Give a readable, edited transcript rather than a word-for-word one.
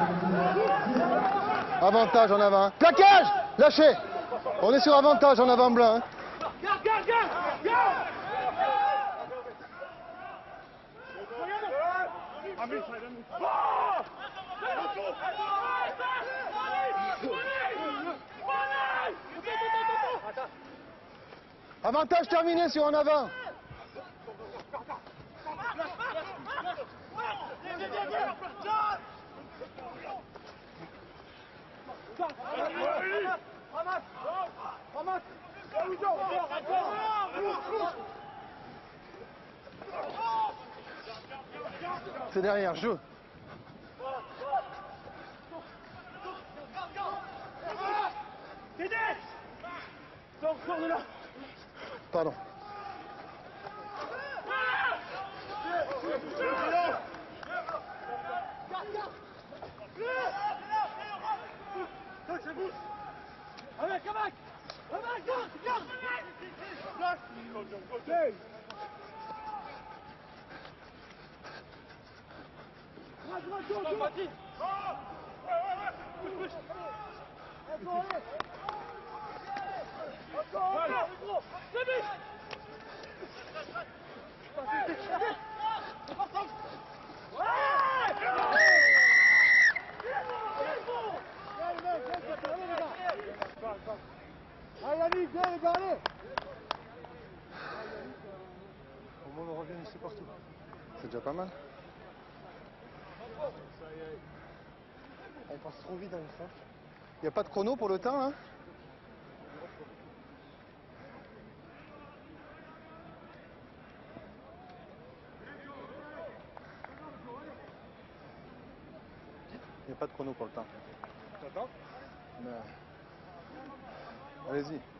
Avantage en avant. Plaquage! Lâchez! On est sur avantage en avant blanc. Hein. Avantage terminé sur en avant. C'est derrière, joue. Pardon. Au moins on revient ici partout. C'est déjà pas mal. On passe trop vite dans une fois. Il n'y a pas de chrono pour le temps, hein? Il n'y a pas de chrono pour le temps. T'attends? Allez-y.